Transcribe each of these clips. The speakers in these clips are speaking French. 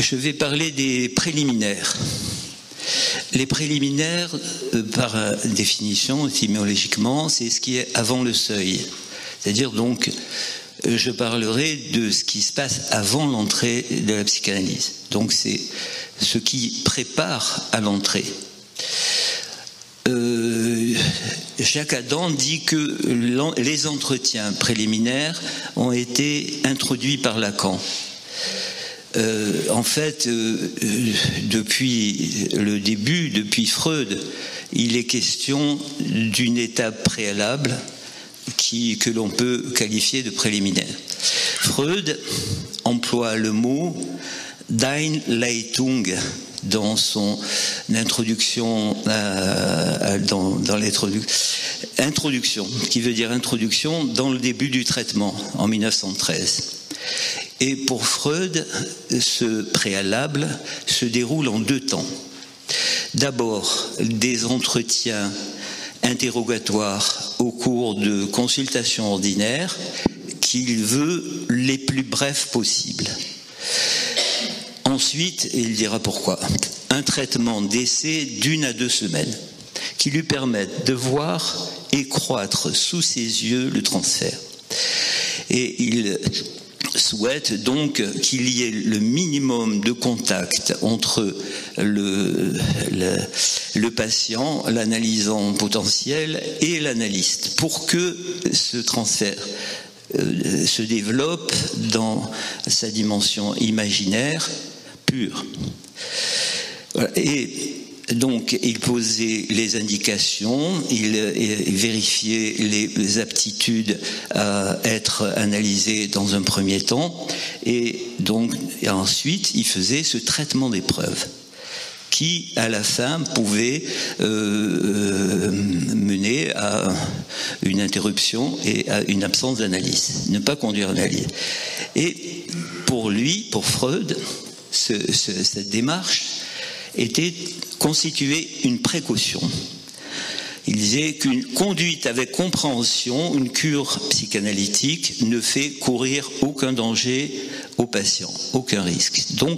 je vais parler des préliminaires. Les préliminaires, par définition, étymologiquement, c'est ce qui est avant le seuil. C'est-à-dire donc, je parlerai de ce qui se passe avant l'entrée de la psychanalyse. Donc c'est ce qui prépare à l'entrée. Jacques Adam dit que les entretiens préliminaires ont été introduits par Lacan. En fait, depuis le début, depuis Freud, il est question d'une étape préalable que l'on peut qualifier de préliminaire. Freud emploie le mot d'Einleitung dans son introduction, introduction, qui veut dire introduction dans le début du traitement, en 1913. Et pour Freud, ce préalable se déroule en 2 temps. D'abord, des entretiens interrogatoires au cours de consultations ordinaires qu'il veut les plus brefs possibles. Ensuite, et il dira pourquoi, un traitement d'essai d'1 à 2 semaines qui lui permettent de voir et croître sous ses yeux le transfert. Et il souhaite donc qu'il y ait le minimum de contact entre le patient, l'analysant potentiel et l'analyste pour que ce transfert se développe dans sa dimension imaginaire pure. Voilà. Et donc, il posait les indications, il vérifiait les aptitudes à être analysées dans un premier temps, et ensuite, il faisait ce traitement des preuves qui, à la fin, pouvait mener à une interruption et à une absence d'analyse, ne pas conduire à l'analyse. Et pour lui, pour Freud, cette démarche était constituer une précaution. Il disait qu'une conduite avec compréhension, une cure psychanalytique, ne fait courir aucun danger au patient, aucun risque. Donc,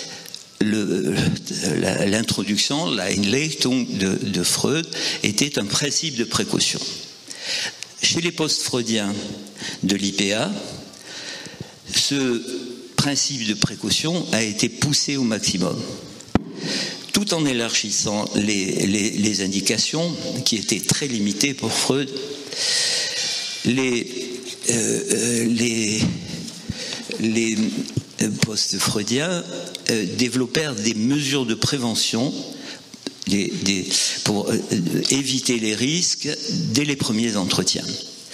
l'introduction, l'Einleitung de Freud, était un principe de précaution. Chez les post-freudiens de l'IPA, ce principe de précaution a été poussé au maximum, tout en élargissant les indications qui étaient très limitées pour Freud. Les post-freudiens développèrent des mesures de prévention pour éviter les risques dès les premiers entretiens.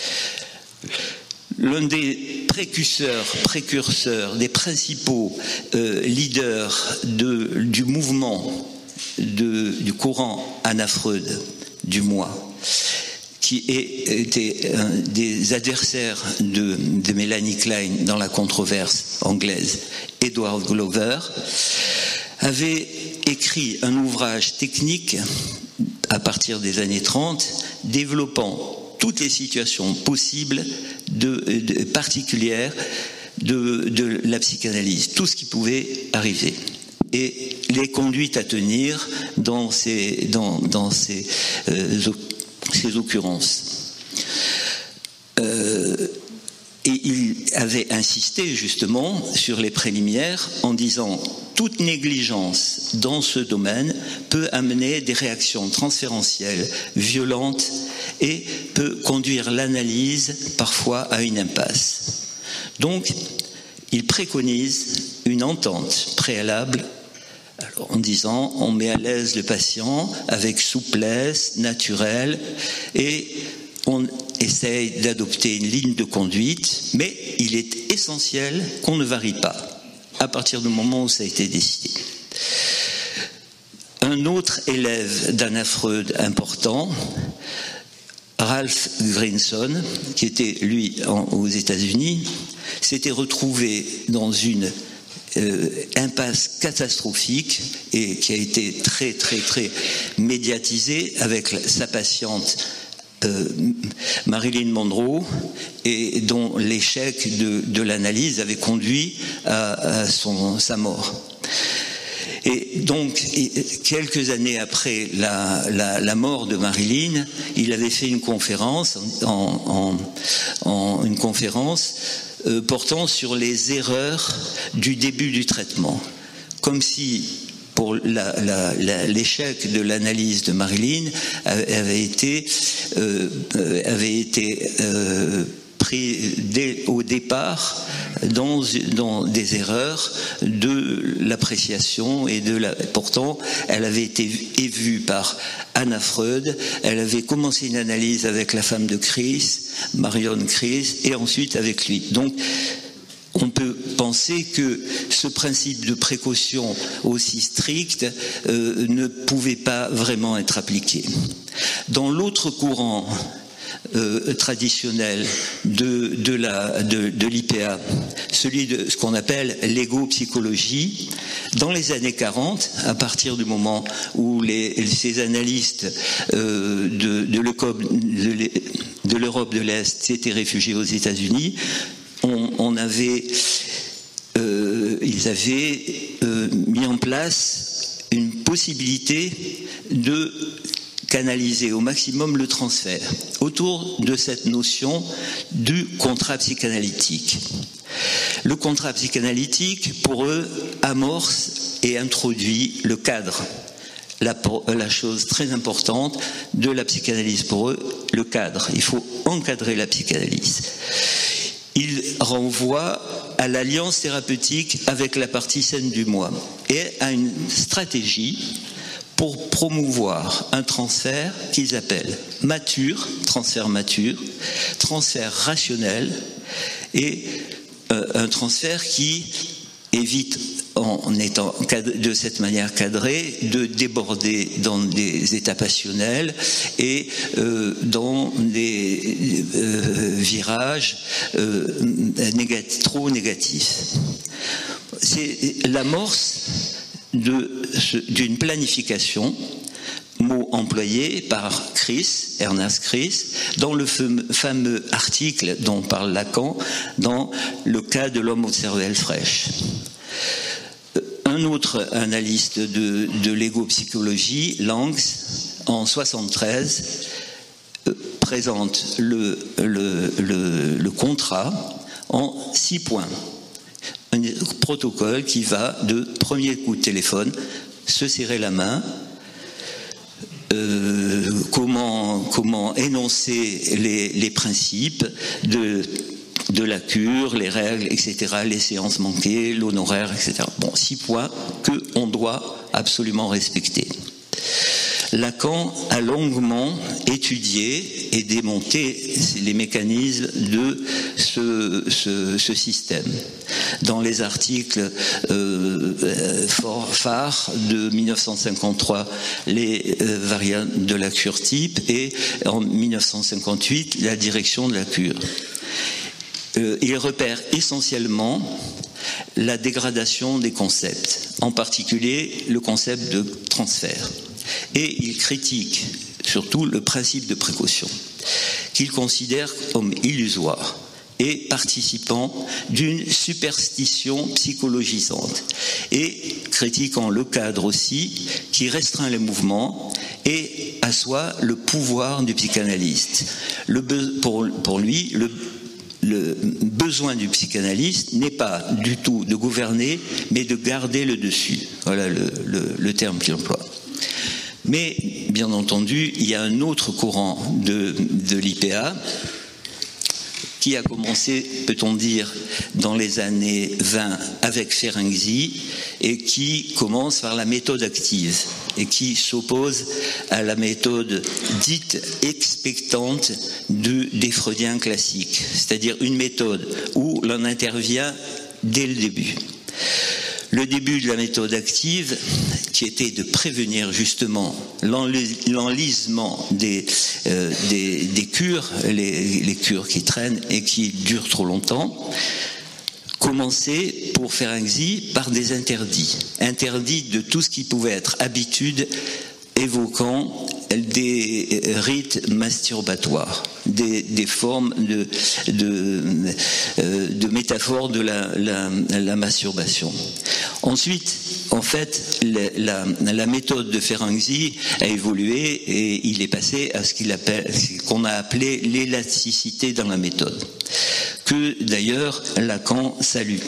L'un des précurseurs, des principaux leaders du mouvement du courant Anna Freud du moi, qui était un des adversaires de Mélanie Klein dans la controverse anglaise, Edward Glover, avait écrit un ouvrage technique à partir des années 30, développant toutes les situations possibles particulières de la psychanalyse, tout ce qui pouvait arriver, et les conduites à tenir dans ces occurrences. Et il avait insisté justement sur les préliminaires en disant « Toute négligence dans ce domaine peut amener des réactions transférentielles violentes et peut conduire l'analyse parfois à une impasse. » Donc, il préconise une entente préalable, alors, en disant on met à l'aise le patient avec souplesse naturelle et on essaye d'adopter une ligne de conduite, mais il est essentiel qu'on ne varie pas à partir du moment où ça a été décidé. Un autre élève d'Anna Freud important, Ralph Grinson, qui était lui aux États-Unis, s'était retrouvé dans une impasse catastrophique et qui a été très médiatisée avec sa patiente Marilyn Monroe, et dont l'échec de l'analyse avait conduit à sa mort. Et donc, quelques années après la mort de Marilyn, il avait fait une conférence, portant sur les erreurs du début du traitement. Comme si, pour l'échec de l'analyse de Marilyn, avait été pris au départ dans des erreurs de l'appréciation pourtant elle avait été vue par Anna Freud, elle avait commencé une analyse avec la femme de Chris, Marion Chris, et ensuite avec lui. Donc on peut penser que ce principe de précaution aussi strict ne pouvait pas vraiment être appliqué. Dans l'autre courant traditionnel de l'IPA, celui de ce qu'on appelle l'ego-psychologie, dans les années 40, à partir du moment où ces analystes de l'Europe de l'Est s'étaient réfugiés aux États-Unis, ils avaient mis en place une possibilité de canaliser au maximum le transfert autour de cette notion du contrat psychanalytique. Le contrat psychanalytique, pour eux, amorce et introduit le cadre. La chose très importante de la psychanalyse pour eux, le cadre. Il faut encadrer la psychanalyse. Il renvoie à l'alliance thérapeutique avec la partie saine du moi et à une stratégie pour promouvoir un transfert qu'ils appellent mature, transfert rationnel, et un transfert qui évite, en étant de cette manière cadrée, de déborder dans des états passionnels et dans des virages trop négatifs. C'est l'amorce d'une planification, mot employé par Ernst Chris, dans le fameux article dont parle Lacan, dans le cas de l'homme au cervelle fraîche. Un autre analyste de l'ego-psychologie, Langs, en 1973, présente le contrat en 6 points. Un protocole qui va de premier coup de téléphone, se serrer la main, comment énoncer les principes de la cure, les règles, etc., les séances manquées, l'honoraire, etc. Bon, 6 points qu'on doit absolument respecter. Lacan a longuement étudié et démonté les mécanismes de ce système. Dans les articles phares de 1953, les variantes de la cure type, et en 1958, la direction de la cure. Il repère essentiellement la dégradation des concepts, en particulier le concept de transfert. Et il critique surtout le principe de précaution, qu'il considère comme illusoire et participant d'une superstition psychologisante, et critiquant le cadre aussi qui restreint les mouvements et assoit le pouvoir du psychanalyste. Pour lui, le besoin du psychanalyste n'est pas du tout de gouverner, mais de garder le dessus. Voilà le terme qu'il emploie. Mais, bien entendu, il y a un autre courant de l'IPA qui a commencé, peut-on dire, dans les années 20 avec Ferenczi, et qui commence par la méthode active et qui s'oppose à la méthode dite expectante des freudiens classiques, c'est-à-dire une méthode où l'on intervient dès le début. Le début de la méthode active, qui était de prévenir justement l'enlisement des cures, les cures qui traînent et qui durent trop longtemps, commençait pour Ferenczi par des interdits de tout ce qui pouvait être habitude évoquant des rites masturbatoires, des formes de métaphores de la masturbation. Ensuite, en fait, la méthode de Ferenczi a évolué et il est passé à ce qu'on a appelé l'élasticité dans la méthode, que d'ailleurs Lacan salue.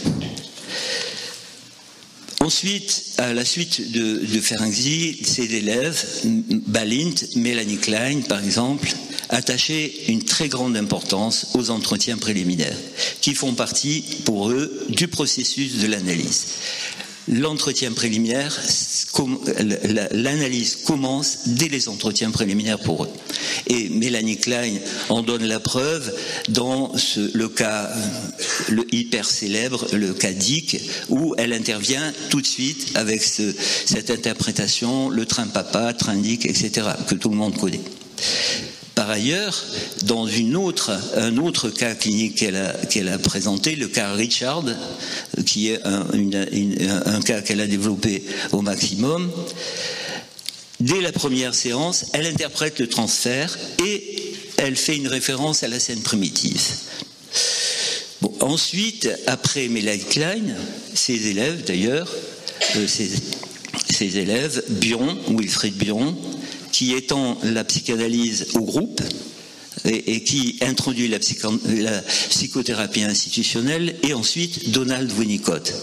Ensuite, à la suite de Ferenczi, ses élèves, Balint, Melanie Klein par exemple, attachaient une très grande importance aux entretiens préliminaires, qui font partie pour eux du processus de l'analyse. L'entretien préliminaire, l'analyse commence dès les entretiens préliminaires pour eux. Et Melanie Klein en donne la preuve dans le cas hyper célèbre, le cas Dick, où elle intervient tout de suite avec cette interprétation, le train papa, train Dick, etc., que tout le monde connaît. Par ailleurs, dans un autre cas clinique qu'elle a présenté, le cas Richard, qui est un cas qu'elle a développé au maximum, dès la première séance, elle interprète le transfert et elle fait une référence à la scène primitive. Bon, ensuite, après Melanie Klein, ses élèves d'ailleurs, ses élèves, Bion, Wilfried Bion, qui étend la psychanalyse au groupe et qui introduit la psychothérapie institutionnelle, et ensuite Donald Winnicott,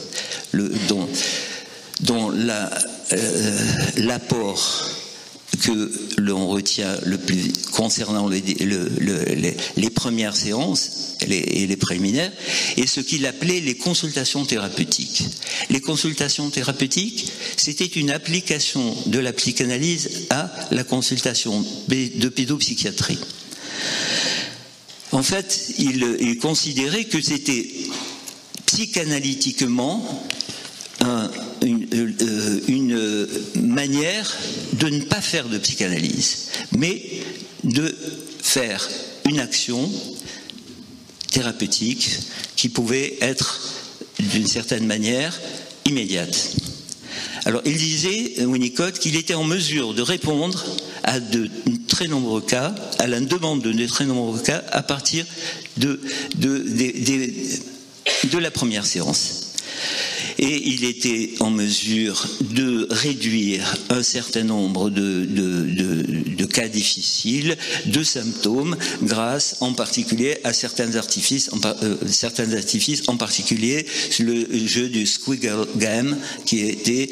dont l'apport que l'on retient le plus concernant les premières séances et les préliminaires, et ce qu'il appelait les consultations thérapeutiques. Les consultations thérapeutiques, c'était une application de la psychanalyse à la consultation de pédopsychiatrie. En fait, il considérait que c'était psychanalytiquement une manière de ne pas faire de psychanalyse, mais de faire une action thérapeutique qui pouvait être, d'une certaine manière, immédiate. Alors, il disait, Winnicott, qu'il était en mesure de répondre à de très nombreux cas, à la demande de très nombreux cas, à partir de la première séance. Et il était en mesure de réduire un certain nombre de cas difficiles, de symptômes, grâce en particulier à certains artifices, en particulier le jeu du Squiggle Game, qui était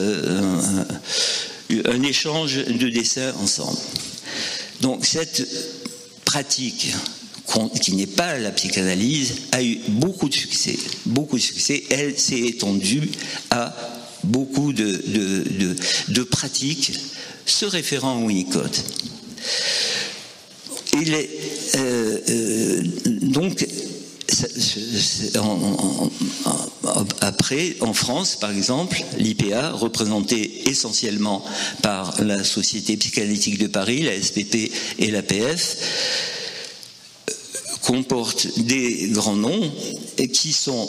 un échange de dessins ensemble. Donc cette pratique, qui n'est pas la psychanalyse, a eu beaucoup de succès. Elle s'est étendue à beaucoup de pratiques se référant à Winnicott. Donc, après, en France, par exemple, l'IPA, représentée essentiellement par la Société psychanalytique de Paris, la SPP et l'APF, comporte des grands noms qui sont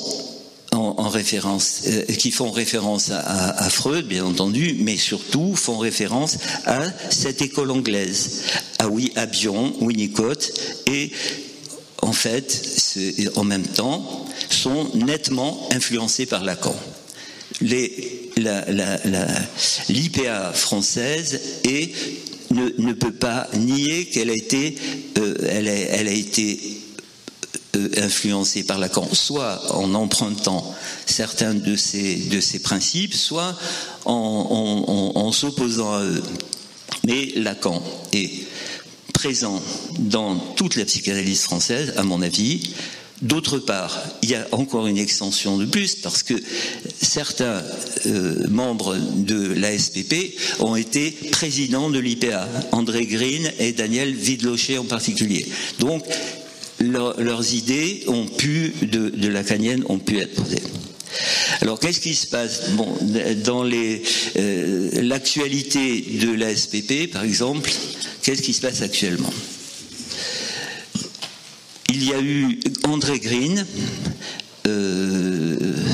qui font référence à Freud, bien entendu, mais surtout font référence à cette école anglaise, à Bion, Winnicott, et en fait, en même temps, sont nettement influencés par Lacan. L'IPA française ne peut pas nier qu'elle a été influencée par Lacan, soit en empruntant certains de ses principes, soit en s'opposant à eux. Mais Lacan est présent dans toute la psychanalyse française, à mon avis. D'autre part, il y a encore une extension de plus, parce que certains membres de l'ASPP ont été présidents de l'IPA, André Green et Daniel Vidloché en particulier. Donc, leurs idées de lacanienne ont pu être posées. Alors, qu'est-ce qui se passe ? Bon, dans l'actualité de l'ASPP, par exemple, qu'est-ce qui se passe actuellement ? Il y a eu André Green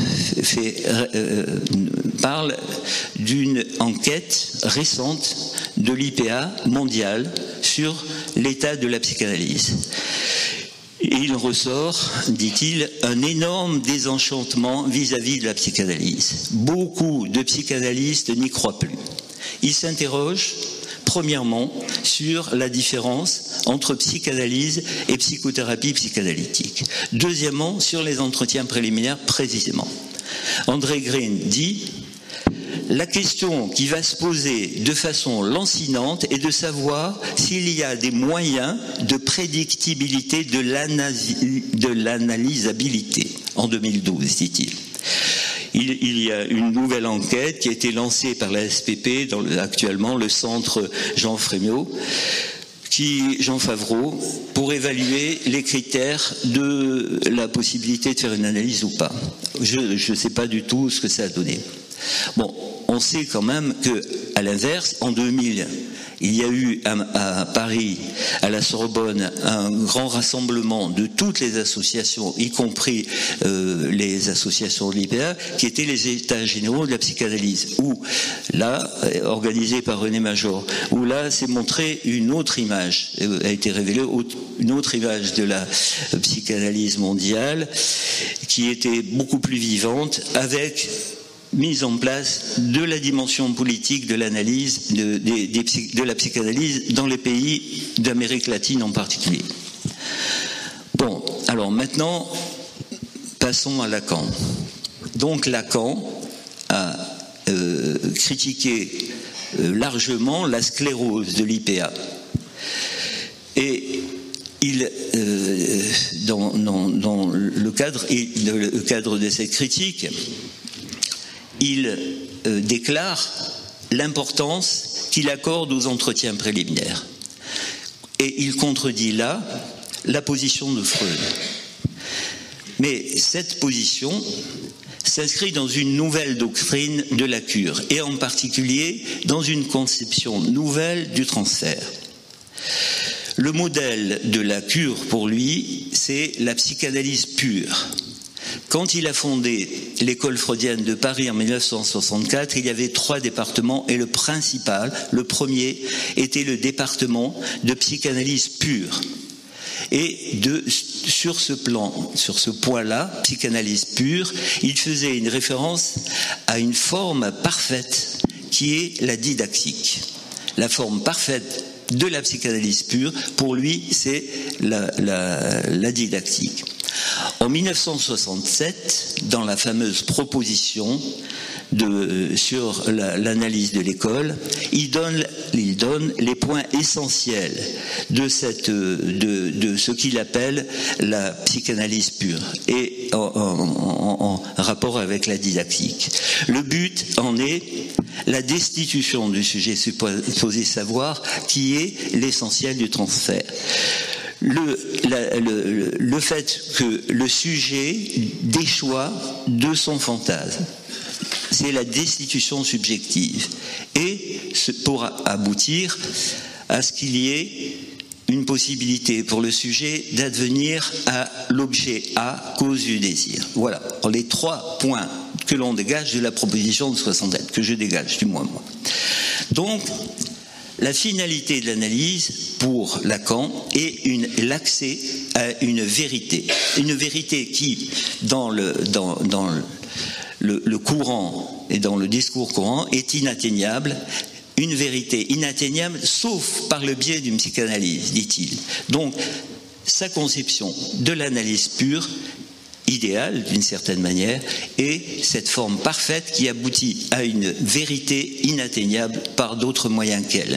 parle d'une enquête récente de l'IPA mondial sur l'état de la psychanalyse. Et il ressort, dit-il, un énorme désenchantement vis-à-vis de la psychanalyse. Beaucoup de psychanalystes n'y croient plus. Il s'interroge, premièrement, sur la différence entre psychanalyse et psychothérapie psychanalytique. Deuxièmement, sur les entretiens préliminaires précisément. André Green dit: la question qui va se poser de façon lancinante est de savoir s'il y a des moyens de prédictibilité de l'analysabilité. En 2012, dit-il. Il y a une nouvelle enquête qui a été lancée par la SPP, actuellement le centre Jean Favreau, pour évaluer les critères de la possibilité de faire une analyse ou pas. Je ne sais pas du tout ce que ça a donné. Bon, on sait quand même que, à l'inverse, en 2000, il y a eu à Paris, à la Sorbonne, un grand rassemblement de toutes les associations, y compris les associations de l'IPA, qui étaient les états généraux de la psychanalyse, où là, organisé par René Major, où là s'est montrée une autre image, a été révélée une autre image de la psychanalyse mondiale, qui était beaucoup plus vivante, avec mise en place de la dimension politique de l'analyse de la psychanalyse dans les pays d'Amérique latine en particulier. Bon, alors maintenant, passons à Lacan. Donc Lacan a critiqué largement la sclérose de l'IPA. Et dans le cadre de cette critique, il déclare l'importance qu'il accorde aux entretiens préliminaires. Et il contredit là la position de Freud. Mais cette position s'inscrit dans une nouvelle doctrine de la cure, et en particulier dans une conception nouvelle du transfert. Le modèle de la cure, pour lui, c'est la psychanalyse pure. Quand il a fondé l'école freudienne de Paris en 1964, il y avait 3 départements et le principal, le premier, était le département de psychanalyse pure. Et sur ce point-là, psychanalyse pure, il faisait une référence à une forme parfaite qui est la didactique. La forme parfaite de la psychanalyse pure, pour lui, c'est la didactique. En 1967, dans la fameuse proposition sur l'analyse de l'école, il donne les points essentiels de ce qu'il appelle la psychanalyse pure et en rapport avec la didactique. Le but en est la destitution du sujet supposé savoir, qui est l'essentiel du transfert. Le fait que le sujet déchoit de son fantasme, c'est la destitution subjective, et pour aboutir à ce qu'il y ait une possibilité pour le sujet d'advenir à l'objet A, cause du désir. Voilà les 3 points que l'on dégage de la proposition de 67, que je dégage du moins moi. Donc, la finalité de l'analyse pour Lacan est l'accès à une vérité qui, dans le courant et dans le discours courant, est inatteignable. Une vérité inatteignable, sauf par le biais d'une psychanalyse, dit-il. Donc, sa conception de l'analyse pure, idéale d'une certaine manière, est cette forme parfaite qui aboutit à une vérité inatteignable par d'autres moyens qu'elle.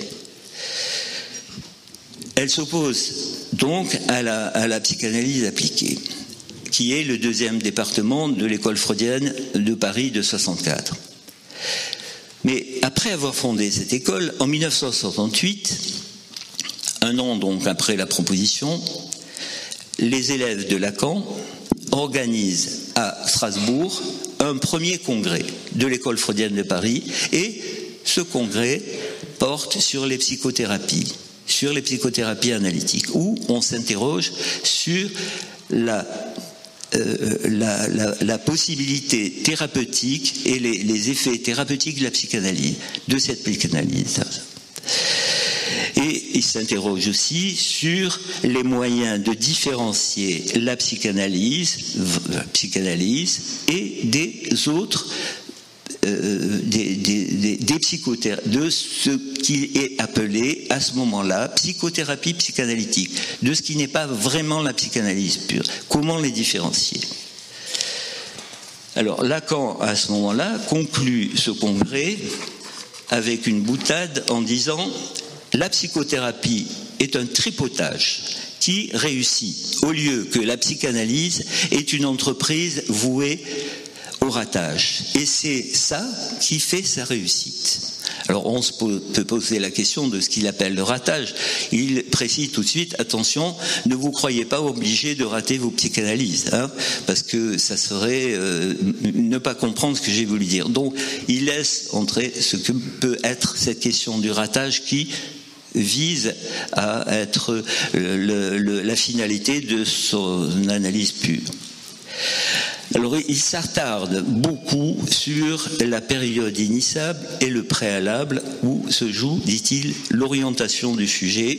Elle s'oppose donc à la psychanalyse appliquée, qui est le 2e département de l'école freudienne de Paris de 64. Mais après avoir fondé cette école, en 1968, un an donc après la proposition, les élèves de Lacan organisent à Strasbourg un premier congrès de l'école freudienne de Paris, et ce congrès porte sur les psychothérapies analytiques, où on s'interroge sur la possibilité thérapeutique et les effets thérapeutiques de la psychanalyse, de cette psychanalyse. Et il s'interroge aussi sur les moyens de différencier la psychanalyse et des autres des psychothérapies, de ce qui est appelé à ce moment-là psychothérapie psychanalytique, de ce qui n'est pas vraiment la psychanalyse pure. Comment les différencier ? Alors Lacan, à ce moment-là, conclut ce congrès avec une boutade en disant « La psychothérapie est un tripotage qui réussit, au lieu que la psychanalyse est une entreprise vouée au ratage. Et c'est ça qui fait sa réussite. » Alors on peut poser la question de ce qu'il appelle le ratage. Il précise tout de suite, attention, ne vous croyez pas obligé de rater vos psychanalyses, parce que ça serait ne pas comprendre ce que j'ai voulu dire. Donc il laisse entrer ce que peut être cette question du ratage qui vise à être la finalité de son analyse pure. Alors il s'attarde beaucoup sur la période initiale et le préalable où se joue, dit-il, l'orientation du sujet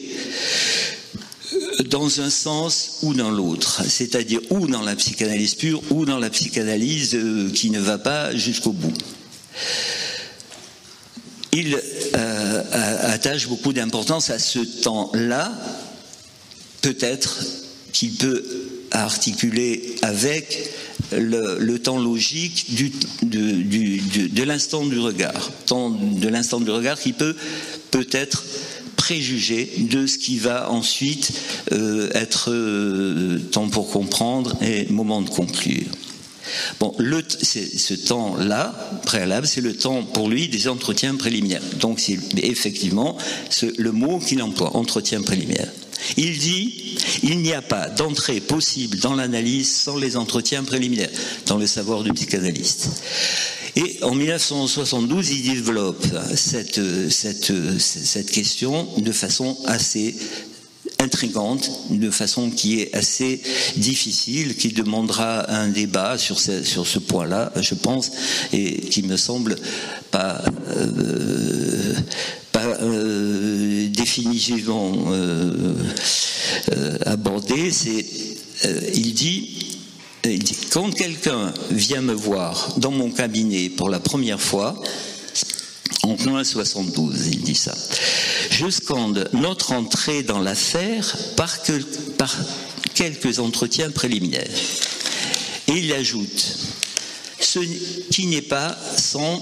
dans un sens ou dans l'autre, c'est-à-dire ou dans la psychanalyse pure ou dans la psychanalyse qui ne va pas jusqu'au bout. Il attache beaucoup d'importance à ce temps-là, peut-être qu'il peut articuler avec le temps logique de l'instant du regard, temps de l'instant du regard qui peut-être préjugé de ce qui va ensuite être temps pour comprendre et moment de conclure. Bon, ce temps-là, préalable, c'est le temps pour lui des entretiens préliminaires. Donc c'est effectivement le mot qu'il emploie, entretien préliminaire. Il dit, il n'y a pas d'entrée possible dans l'analyse sans les entretiens préliminaires, dans le savoir du psychanalyste. Et en 1972, il développe cette question de façon assez intrigante, de façon qui est assez difficile, qui demandera un débat sur ce point-là, je pense, et qui me semble pas définitivement abordé. Il dit quand quelqu'un vient me voir dans mon cabinet pour la première fois, en 1972, il dit ça, je scande notre entrée dans l'affaire par quelques entretiens préliminaires. Et il ajoute, ce qui n'est pas sans...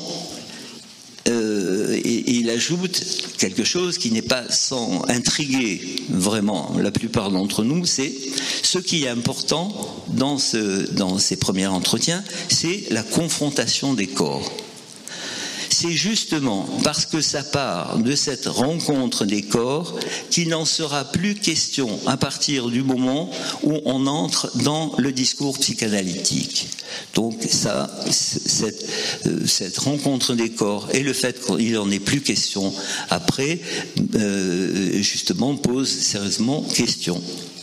il ajoute quelque chose qui n'est pas sans intriguer vraiment la plupart d'entre nous, c'est ce qui est important dans ces premiers entretiens, c'est la confrontation des corps. C'est justement parce que ça part de cette rencontre des corps qu'il n'en sera plus question à partir du moment où on entre dans le discours psychanalytique. Donc ça, cette rencontre des corps et le fait qu'il n'en ait plus question après, justement, pose sérieusement question.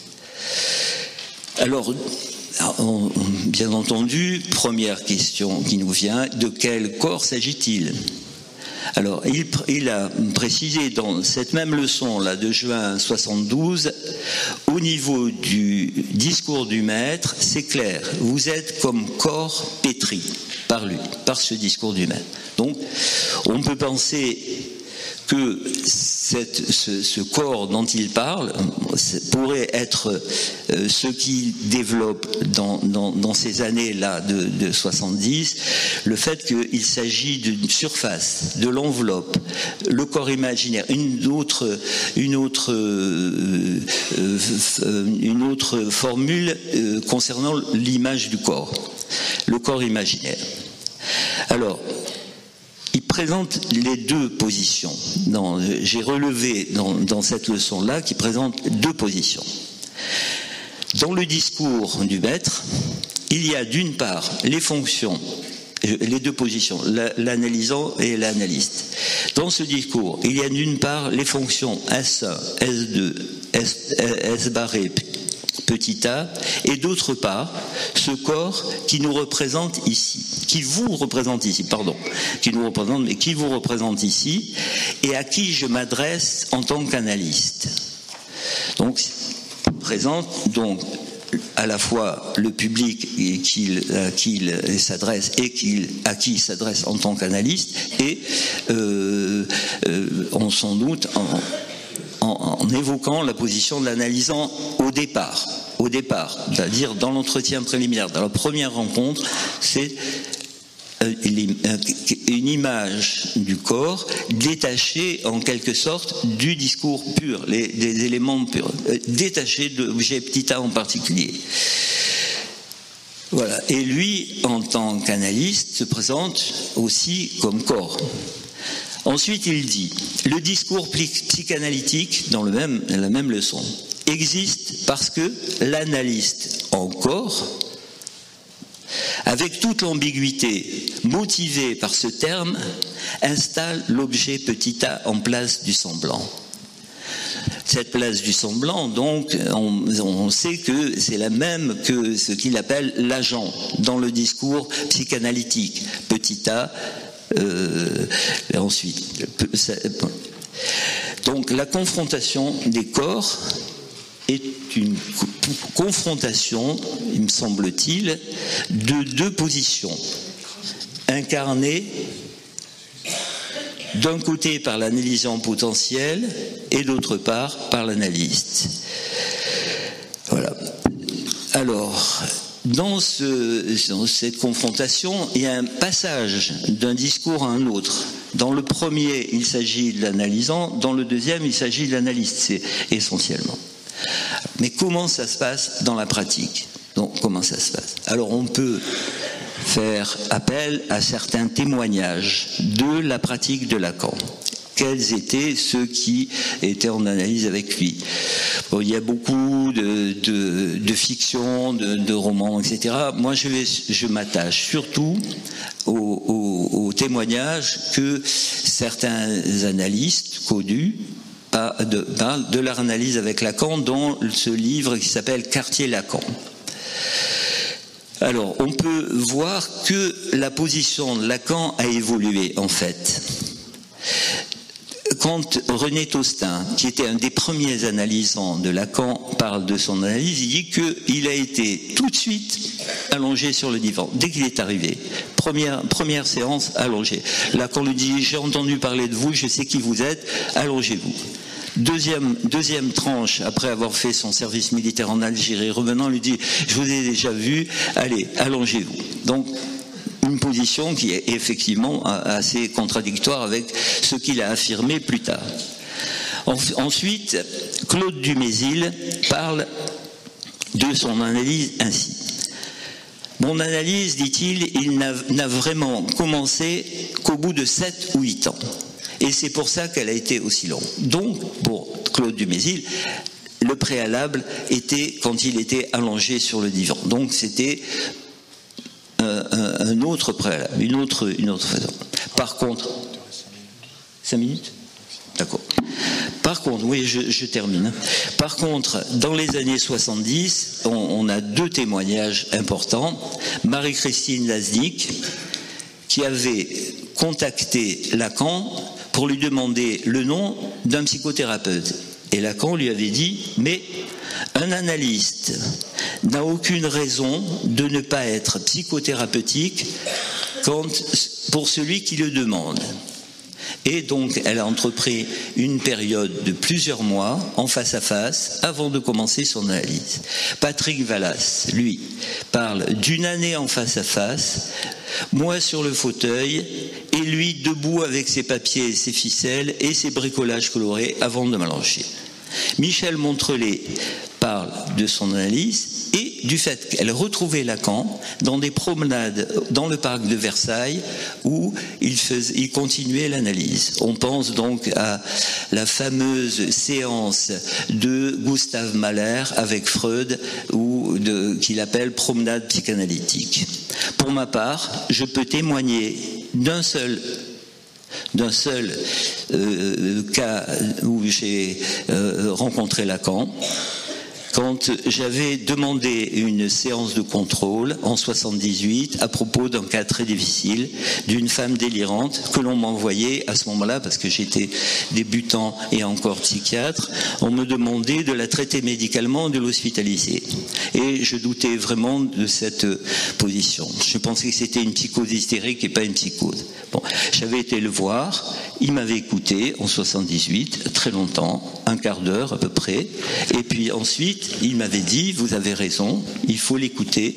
Alors, bien entendu, première question qui nous vient, de quel corps s'agit-il ? Alors, il a précisé dans cette même leçon-là de juin 72, au niveau du discours du maître, c'est clair, vous êtes comme corps pétri par lui, par ce discours du maître. Donc, on peut penser que ce corps dont il parle pourrait être ce qu'il développe dans ces années-là de 70, le fait qu'il s'agit d'une surface, de l'enveloppe, le corps imaginaire, une autre formule concernant l'image du corps, le corps imaginaire. Alors, il présente les deux positions. J'ai relevé dans cette leçon-là qu'il présente deux positions. Dans le discours du maître, il y a d'une part les fonctions, les deux positions, l'analysant et l'analyste. Dans ce discours, il y a d'une part les fonctions S1, S2, S barré, petit a, et d'autre part, ce corps qui nous représente ici, qui vous représente ici, et à qui je m'adresse en tant qu'analyste. Donc, présente donc à la fois le public à qui il s'adresse et à qui il s'adresse en tant qu'analyste, et on sans doute en évoquant la position de l'analysant au départ, c'est-à-dire dans l'entretien préliminaire, dans la première rencontre, c'est une image du corps détachée en quelque sorte du discours pur, des éléments purs, détachée de l'objet petit a en particulier. Voilà. Et lui, en tant qu'analyste, se présente aussi comme corps. Ensuite, il dit, le discours psychanalytique, dans la même leçon, existe parce que l'analyste en corps, avec toute l'ambiguïté motivée par ce terme, installe l'objet petit a en place du semblant. Cette place du semblant, donc, on sait que c'est la même que ce qu'il appelle l'agent dans le discours psychanalytique. Petit a, ensuite. Donc, la confrontation des corps est une confrontation, il me semble-t-il, de deux positions. Incarnées d'un côté par l'analysant potentiel et d'autre part par l'analyste. Voilà. Alors, dans cette confrontation, il y a un passage d'un discours à un autre. Dans le premier, il s'agit de l'analysant, dans le deuxième, il s'agit de l'analyste, c'est essentiellement. Mais comment ça se passe dans la pratique? Donc, comment ça se passe? Alors, on peut faire appel à certains témoignages de la pratique de Lacan. Quels étaient ceux qui étaient en analyse avec lui? Bon, il y a beaucoup de fiction, de romans, etc. Moi, je m'attache surtout aux témoignages que certains analystes connus parlent de leur analyse avec Lacan dans ce livre qui s'appelle Cartier-Lacan. Alors, on peut voir que la position de Lacan a évolué, en fait. Quand René Taustin, qui était un des premiers analysants de Lacan, parle de son analyse, il dit qu'il a été tout de suite allongé sur le divan, dès qu'il est arrivé. Première séance, allongé. Lacan lui dit, j'ai entendu parler de vous, je sais qui vous êtes, allongez-vous. Deuxième tranche, après avoir fait son service militaire en Algérie, revenant, lui dit, je vous ai déjà vu, allez, allongez-vous. Donc, une position qui est effectivement assez contradictoire avec ce qu'il a affirmé plus tard. Ensuite, Claude Dumézil parle de son analyse ainsi. Mon analyse, dit-il, il n'a vraiment commencé qu'au bout de 7 ou 8 ans. Et c'est pour ça qu'elle a été aussi longue. Donc, pour Claude Dumézil, le préalable était quand il était allongé sur le divan. Donc, c'était un autre préalable, une autre façon. Par contre, 5 minutes ? D'accord. Par contre, oui, je termine. Par contre, dans les années 70, on a 2 témoignages importants. Marie-Christine Laznik, qui avait contacté Lacan pour lui demander le nom d'un psychothérapeute. Et Lacan lui avait dit, mais un analyste n'a aucune raison de ne pas être psychothérapeutique pour celui qui le demande. Et donc, elle a entrepris une période de plusieurs mois en face à face avant de commencer son analyse. Patrick Vallas, lui, parle d'une année en face à face, moi sur le fauteuil, et lui debout avec ses papiers et ses ficelles et ses bricolages colorés avant de m'allonger. Michel Montrelet parle de son analyse et du fait qu'elle retrouvait Lacan dans des promenades dans le parc de Versailles où il continuait l'analyse. On pense donc à la fameuse séance de Gustave Mahler avec Freud qu'il appelle promenade psychanalytique. Pour ma part, je peux témoigner d'un seul cas où j'ai rencontré Lacan, quand j'avais demandé une séance de contrôle en 78 à propos d'un cas très difficile d'une femme délirante que l'on m'envoyait à ce moment-là, parce que j'étais débutant et encore psychiatre, on me demandait de la traiter médicalement, de l'hospitaliser. Et je doutais vraiment de cette position. Je pensais que c'était une psychose hystérique et pas une psychose. Bon, j'avais été le voir, il m'avait écouté en 78, très longtemps, un quart d'heure à peu près, et puis ensuite il m'avait dit, vous avez raison, il faut l'écouter,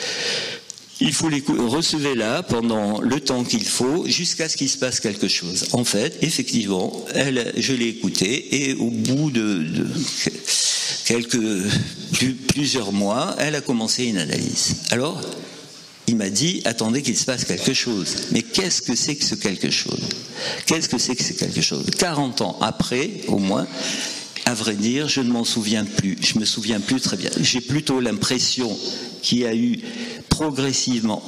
recevez-la pendant le temps qu'il faut jusqu'à ce qu'il se passe quelque chose. En fait, effectivement, je l'ai écoutée et au bout de plusieurs mois, elle a commencé une analyse. Alors, il m'a dit, attendez qu'il se passe quelque chose. Mais qu'est-ce que c'est que ce quelque chose ? Qu'est-ce que c'est que ce quelque chose ? 40 ans après, au moins, à vrai dire, je ne m'en souviens plus. Je me souviens plus très bien. J'ai plutôt l'impression qu'il y a eu progressivement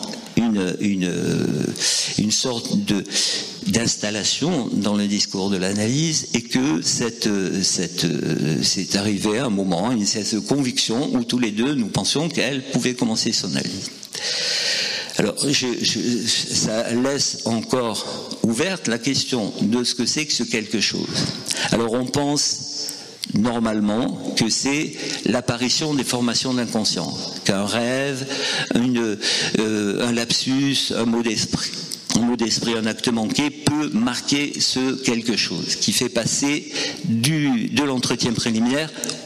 une sorte d'installation dans le discours de l'analyse et que c'est arrivé à un moment, cette conviction où tous les deux nous pensions qu'elle pouvait commencer son analyse. Alors, ça laisse encore ouverte la question de ce que c'est que ce quelque chose. Alors, on pense normalement que c'est l'apparition des formations d'inconscience, qu'un rêve, un lapsus, un mot d'esprit, un acte manqué peut marquer ce quelque chose qui fait passer de l'entretien préliminaire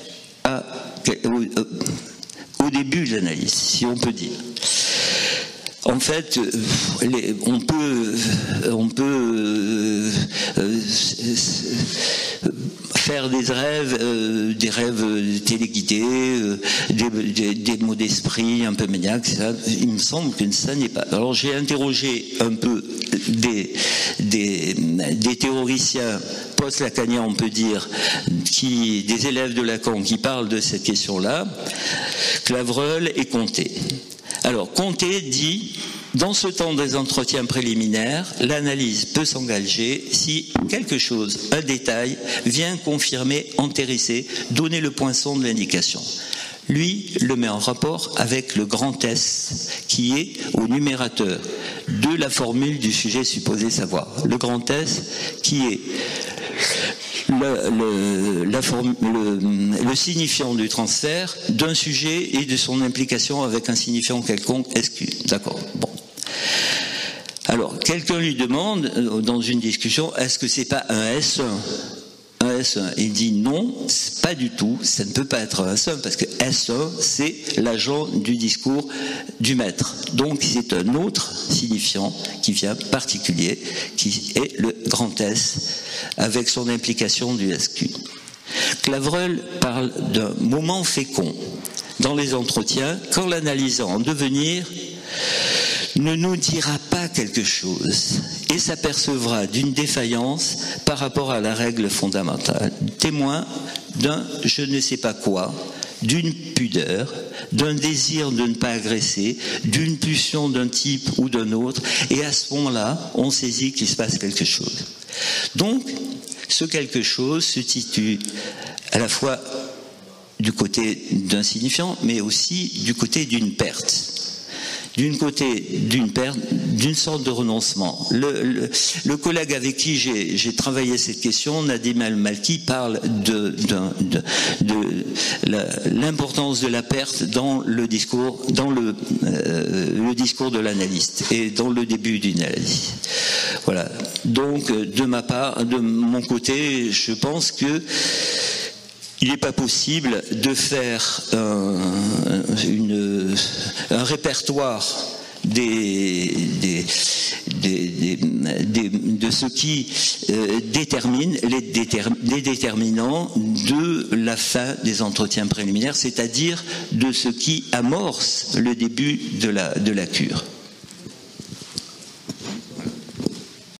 au début de l'analyse, si on peut dire. En fait, on peut faire des rêves téléguidés, des mots d'esprit un peu maniaques. Il me semble que ça n'est pas. Alors j'ai interrogé un peu des théoriciens post-lacaniens, on peut dire, des élèves de Lacan qui parlent de cette question-là, Clavreul et Comté. Alors, Comté dit, dans ce temps des entretiens préliminaires, l'analyse peut s'engager si quelque chose, un détail, vient confirmer, enterrisser, donner le poinçon de l'indication. Lui le met en rapport avec le grand S qui est au numérateur de la formule du sujet supposé savoir. Le grand S qui est le signifiant du transfert d'un sujet et de son implication avec un signifiant quelconque SQ. D'accord. Bon. Alors, quelqu'un lui demande, dans une discussion, est-ce que c'est pas un S1 ? Un S1. Il dit non, pas du tout, ça ne peut pas être un S1, parce que S1, c'est l'agent du discours du maître. Donc, c'est un autre signifiant qui vient particulier, qui est le grand S, avec son implication du SQ. Clavreul parle d'un moment fécond dans les entretiens, quand l'analysant en devenir ne nous dira pas quelque chose et s'apercevra d'une défaillance par rapport à la règle fondamentale, témoin d'un je ne sais pas quoi, d'une pudeur, d'un désir de ne pas agresser, d'une pulsion d'un type ou d'un autre, et à ce moment-là, on saisit qu'il se passe quelque chose. Donc, ce quelque chose se situe à la fois du côté d'un signifiant, mais aussi du côté d'une perte. D'une perte, d'une sorte de renoncement. Le collègue avec qui j'ai travaillé cette question, Nadim Al-Malki, parle de l'importance de la perte dans le discours, le discours de l'analyste et dans le début d'une analyse. Voilà. Donc, de mon côté, je pense que il n'est pas possible de faire un répertoire de ce qui détermine les déterminants de la fin des entretiens préliminaires, c'est-à-dire de ce qui amorce le début de la cure.